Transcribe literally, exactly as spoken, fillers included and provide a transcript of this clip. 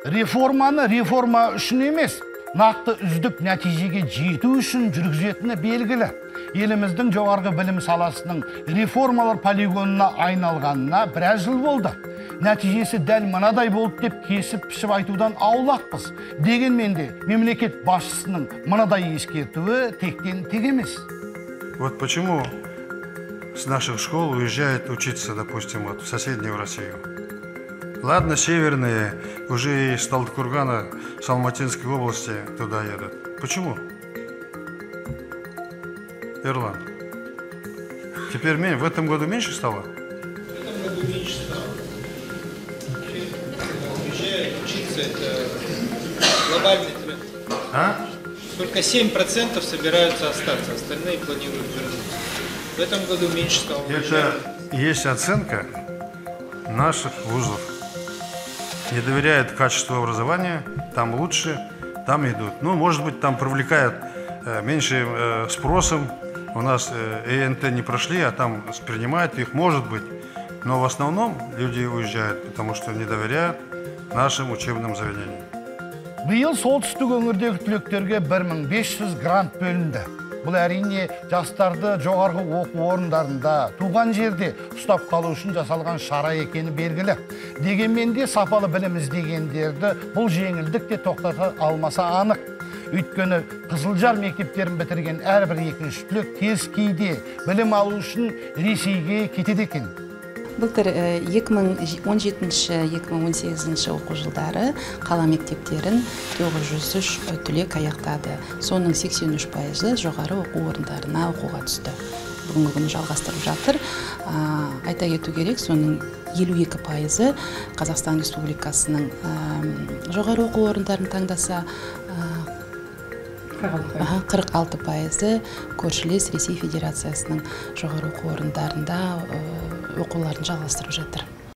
реформаны реформа үшін емес, нақты үздік нәтижеге жету үшін жүргізетіні белгілі. Еліміздің жоғарғы білім саласының реформалар полигонына айналғанына біраз жыл болды. Нәтижесі дәл мынадай болды деп кесіп пішіп айтудан аулақпыз. Дегенмен де мемлекет басшысының мынадай ескертуі тектен тек емес. Вот почему с наших школ уезжают учиться, допустим, вот в соседнюю Россию. Ладно, северные, уже из Талдыкургана, с Алматинской области туда едут. Почему? Ирланд. Теперь в этом году меньше стало? В этом году меньше стало. Уезжают учиться, это глобальный тренд. А? Только семь процентов собираются остаться, остальные планируют вернуться. В этом году меньше стало. Это есть оценка наших вузов. Не доверяют качеству образования, там лучше, там идут. Ну, может быть, там привлекают э, меньше э, спросом. У нас э, ЭНТ не прошли, а там принимают их, может быть. Но в основном люди уезжают, потому что не доверяют нашим учебным заведениям. Биыл солтүстік өңірдегі түлектерге бір мың бес жүз грант бөлінді. Бұл әрине жастарды жоғарғы оқу орындарында, туған жерде ұстап қалу үшін жасалған шара екені белгілі. Дегенмен де сапалы білім іздегендерді бұл жеңілдік те тоқтата алмаса анық. Өйткені Қызылжар мектептерін бітірген әрбір екінші түлек тез кейде білім алу үшін Ресейге кетеді екен. Былтыр екі мың он жетінші — екі мың он сегізінші оқу жылдары қала мектептерін тоғыз жүз үш түлек аяқтады. Соның сексен үш пайызы жоғары оқу орындарына оқуға түсті. Бүгінгі күні жалғастырып жатыр. Айта кету керек, соның елу екі пайызы Қазақстан Республикасының жоғары оқу орындарын таңдаса, қырық алты пайызы көршілес Ресей Федерациясының жоғары оқу орындарында оқуларын жалғастырып жатыр.